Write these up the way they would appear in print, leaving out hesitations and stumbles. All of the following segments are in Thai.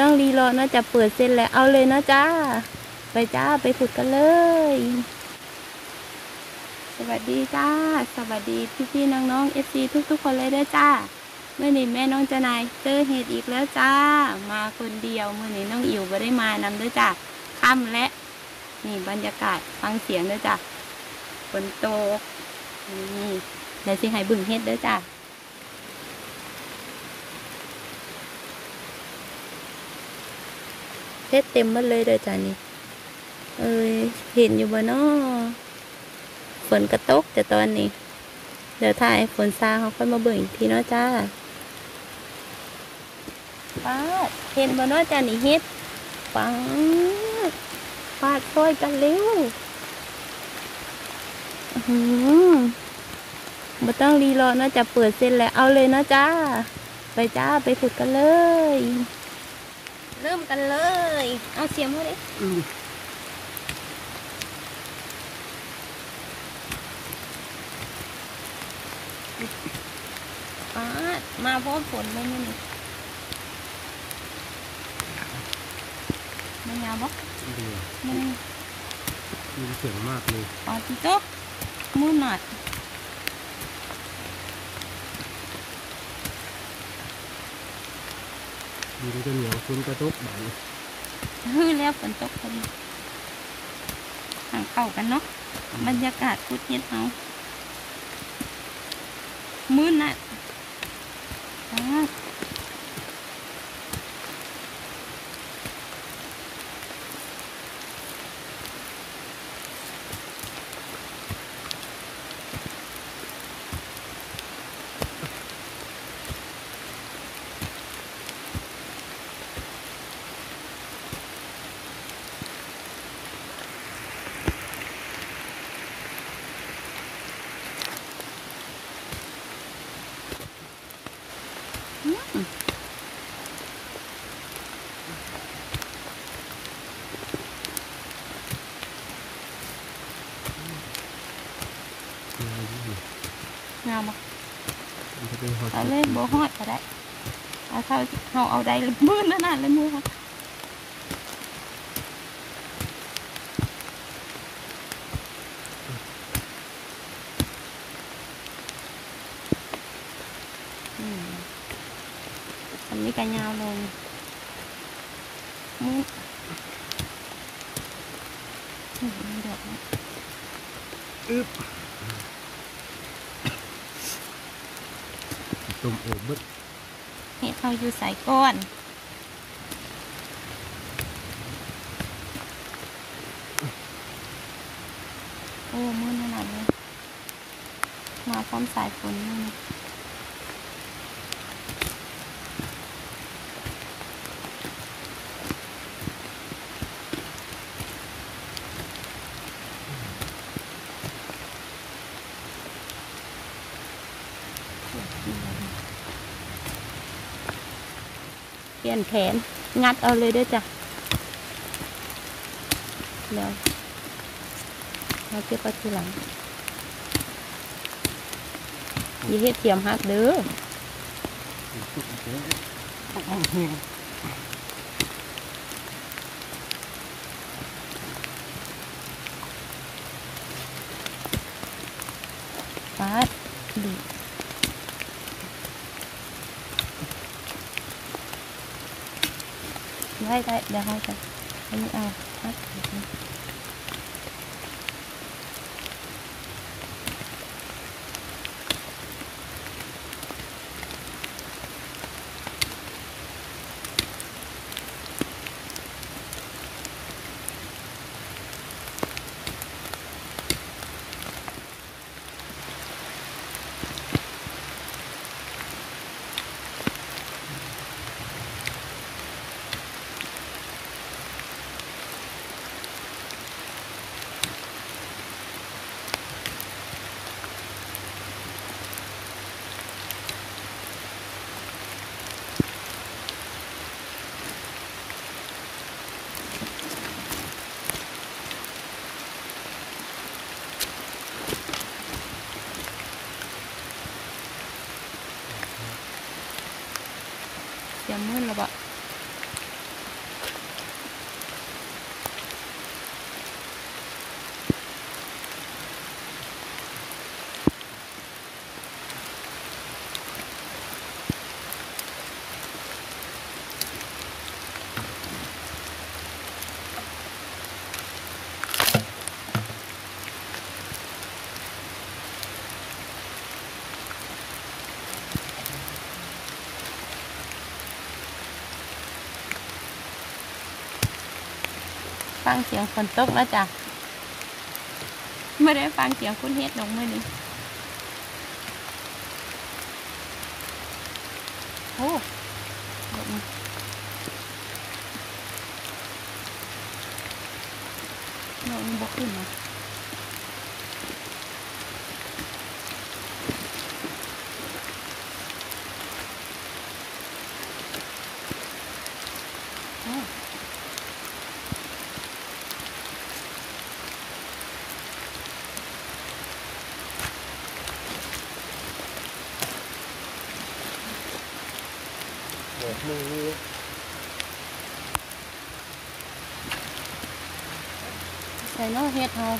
ต้องรีรอนะจะเปิดเซ็นแล้วเอาเลยนะจ้าไปจ้าไปฝึกกันเลยสวัสดีจ้าสวัสดีพี่ๆน้องๆ FC ทุกๆคนเลยด้วยจ้าเมื่อนี้แม่น้องจะนายเจอเหตุอีกแล้วจ้ามาคนเดียวเมื่อนี้น้องอิ๋วไม่ได้มานำด้วยจ้าค่ำและนี่บรรยากาศฟังเสียงด้วยจ้าฝนตกนี่เดี๋ยวสิให้บึ่งเฮ็ดด้วยจ้าเฮ็ดเต็มหมดเลยเด้อจ้านี่เห็นอยู่บ่เนาะฝนกระตกแต่ตอนนี้เดี๋ยวถ่ายฝนซาเขาค่อยมาเบิ่งอีกทีเนาะจ้าป้าเห็นบ่เนาะจ้านี่เฮ็ดปังปาดซอยกันเร็วบ่ต้องรีรอนะจะเปิดเซ็นแล้วเอาเลยนะจ้าไปจ้าไปฝึกกันเลยเริ่มกันเลยเอาเสียมมาดิมาพร้อมฝนเลยนี่ไม่ยาวบ่ไม่มีเสียงมากเลยอ๋อจิ๊กมือหนัดดีมันจะเหนียวฝนกระตกบ่ายแล้วฝนตกพอดีห่างเข้ากันเนาะบรรยากาศพุทธเย็นเอามืดน่ะงามบ่เอาเลยบ่ฮอดก็ได้เอาเท่าเขาเอาได้มืดนั่นเลยมือค่ะอันนี้ก็ยาวลงมืดดอกนะตุ่มโอบบึ้ดเห็ดเขาอยู่ใส่ก้อนโอ้มืดขนาดนี้มาพร้อมสายฝนนี่เปลี่ยนแผนงัดเอาเลยด้วยจ้ะแล้วเราเก็บไว้ทีหลังยี่เฮ็ดเทียมฮักเด้อปาดดีได้เดี๋ยวให้กันอันนี้เอาฮักฟังเสียงฝนตกแล้วจ้ะไม่ได้ฟังเสียงคุณเฮ็ดลงมื่อนี้โอ้ลมบกขึ้นนะมือใส่เนาะเฮ็ดเฮา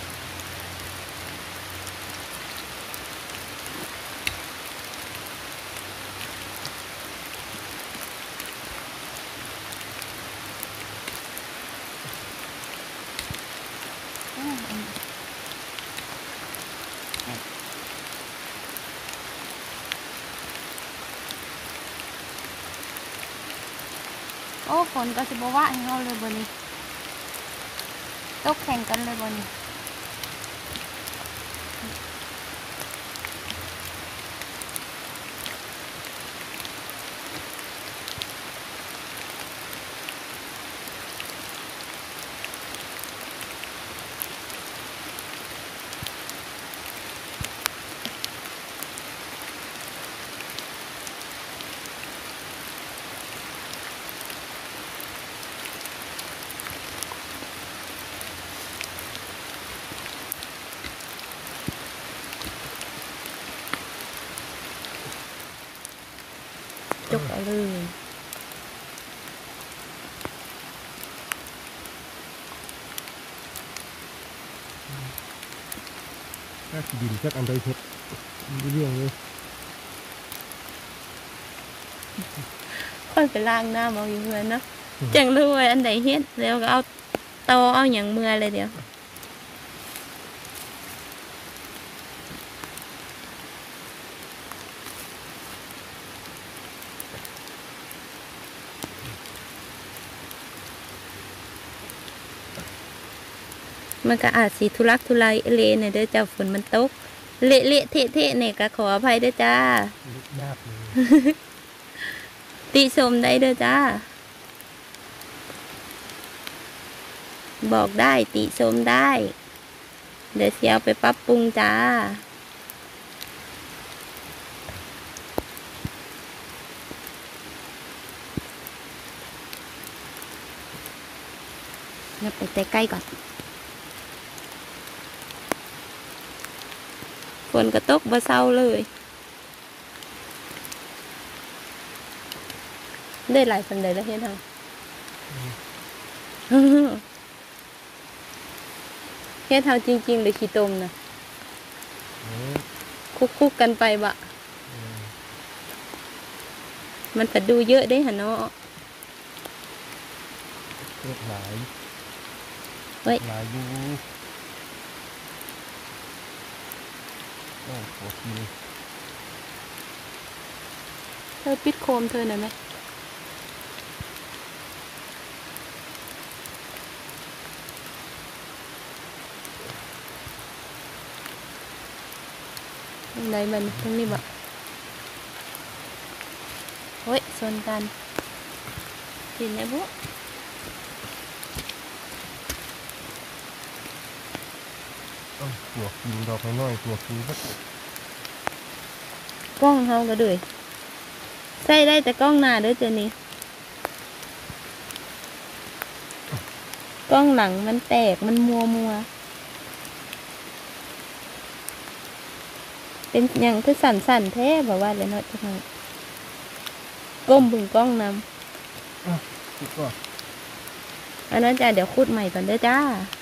โอ้ฝนก็สิบ่ว่าให้เฮาเลยบ่นี้ตกแข่งกันเลยบ่นี้จกเอาเลยถ้าดินจักอันใดเฮ็ดไม่เรื่องเลยค่อยไปล้างหน้าเอาอยู่เพื่อนเนาะจังรู้ว่าอันใดเฮ็ดแล้วก็เอาเตาเอาอย่างเมื่อเลยเดี๋ยวมันก็อาจสีทุลักทุเลเละเนี่ยเด้อจ้าฝนมันตกเละเละเทะเทะเนี่ยก็ขออภัยเด้อจ้ายากเลยติชมได้เด้อจ้าบอกได้ติชมได้เดี๋ยวเสียเอาไปปรับปรุงจ้าเงียบไปใกล้ๆก่อนฝนก็ตกบ่เศร้าเลยได้หลายสันเลยแล้วเฮ็ดเฮาเฮ็ดเฮาจริงๆเลยขี้ตมนะคุกกันไปบะมันก็ดูเยอะได้หะเนาะเฮ็ดหลายเฮ้ยหลายอยู่โอ้โหกินเธอปิดโคมเธอหน่อยไหมตรงไหนมันตรงนี้บะเฮ้ยชนกันกินไหมบุ๊ปวกกินดอกน้อยๆปวกกินก็กล้องเฮาก็ด้วยใส่ได้แต่กล้องหน้าเด้อเจนี่กล้องหลังมันแตกมันมัวเป็นอย่างคือสั่นแท้แบบว่าเลยเนาะจังหวะก้มบึงกล้องนคิดว่าำอันนั้นจ้าเดี๋ยวคูดใหม่ก่อนเด้อจ้า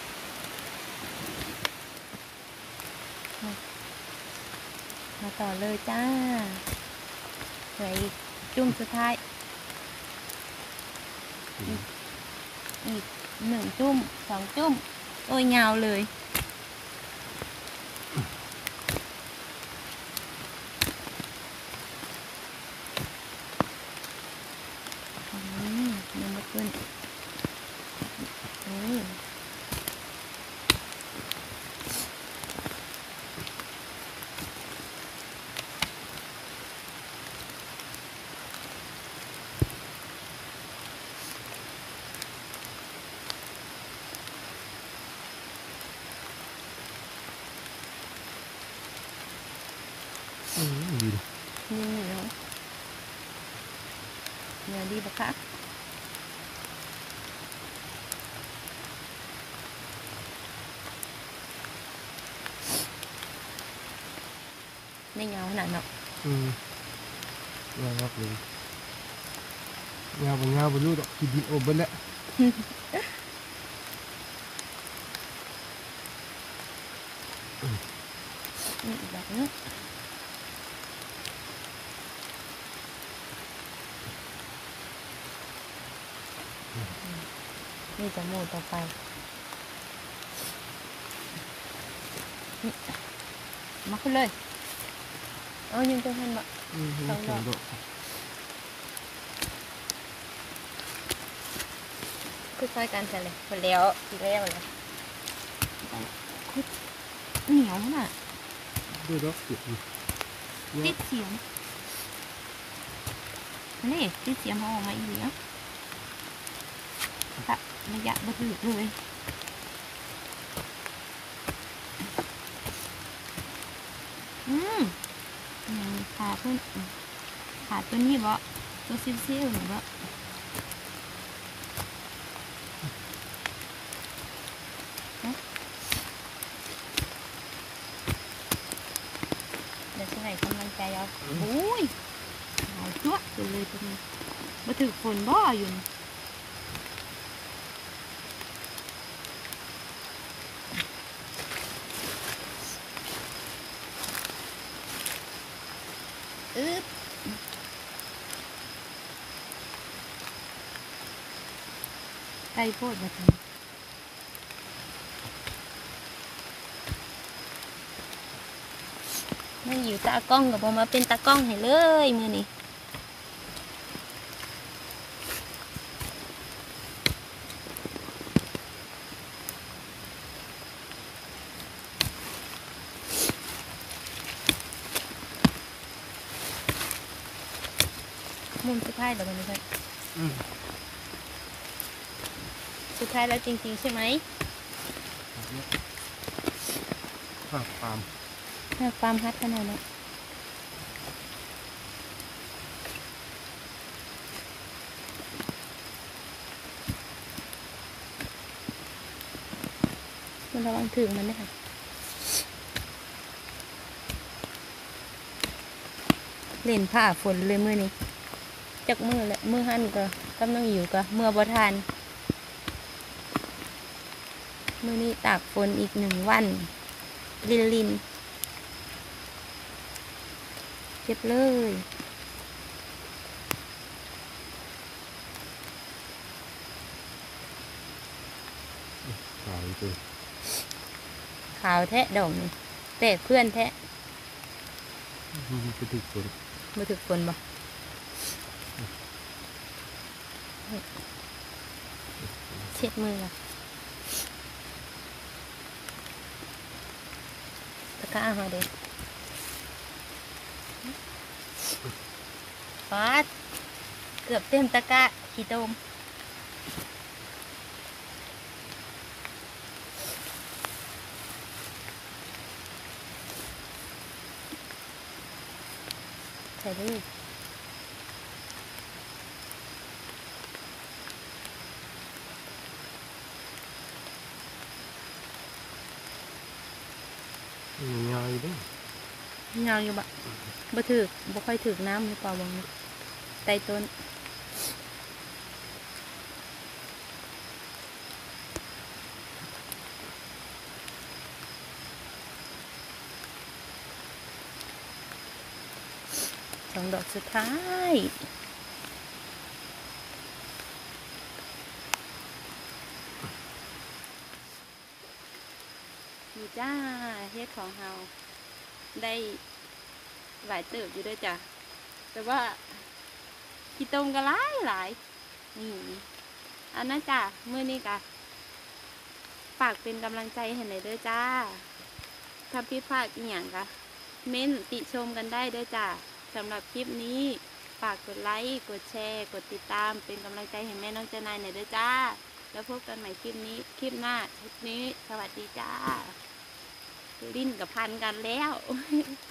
มาต่อเลยจ้าเหลืออีกจุ่มสุดท้ายอีก1 จุ่ม2 จุ่มโอ้ยยาวเลยยังไม่ขึ้นนี่เหนียวเหนียวดีปะคะไม่เหงาขนาดเนาะยาวครับเลยยาวบนรูดอกกินดินอบเบิ้ลแล้วนี่อีกแบบนึงนี่จะโม่ต่อไปนี่มาขึ้นเลยเอายิงตัวทันบะสองดอกค่อยๆกันใช่เลยหมดแล้วอีกแล้วเลยคุดเหนียวน่ะด้วยดอกเสียบอยู่ติดเสียงนี่ติดเสียงเขาออกมาอีกแล้วตัดระยะบัดลึกเลยขาเพิ่นขาตัวนี้บ่ตัวซิ่วๆหรือบ่เดี๋ยวจะให้กำลังใจเอาโอ้ยหายจั๊วตัวเลยตัวนี้มาถึงฝนบ่อยู่นี่ไก่โพดมาทำไม่อยู่ตากล้องกับผมมาเป็นตากล้องให้เลยมือนี้มุมสุดท้ายแล้วมันไม่ใช่สุดท้ายแล้วจริงๆใช่ไหมภาพปาล์มความฮัดขนาดนั้นมันระวังถึงมันด้วยค่ะเล่นผ้าฝนเลยมือนี้จักมือแหละมือหันก็กำลังอยู่ก็เมื่อบ่ทานมือนี้ตากฝนอีก1 วันลินเก็บเลยขาวเลยขาวแทะดอกนี่แต่เพื่อนแทะมันจะติดฝนมาถึกฝนบ่เช็ดมือละตะกร้าหาเด็กฟาดเกือบเต็มตะกร้าขี้ตมใส่ลูกยาวอยู่ด้วยยาวอยู่บ่ถึกบ่ค่อยถึกน้ำหรือเปล่าบางไต่ต้น2 ดอกสุดท้ายนี่จ้าเฮ็ดของเฮาได้หลายเติบอยู่ด้วยจ้ะแต่ว่าขี้ตมก็หลายนี่อันนั้นจ้ะมื้อนี้กะฝากเป็นกำลังใจให้หน่อยเด้อจ้าถ้าผิดพลาดอีหยังกะเม้นติชมกันได้เด้อจ้าสำหรับคลิปนี้ฝากกดไลค์กดแชร์กดติดตามเป็นกำลังใจให้แม่น้องเจนายหน่อยเด้อจ้าแล้วพบกันใหม่คลิปหน้าคลิปนี้สวัสดีจ้าลิ้นกับพันกันแล้ว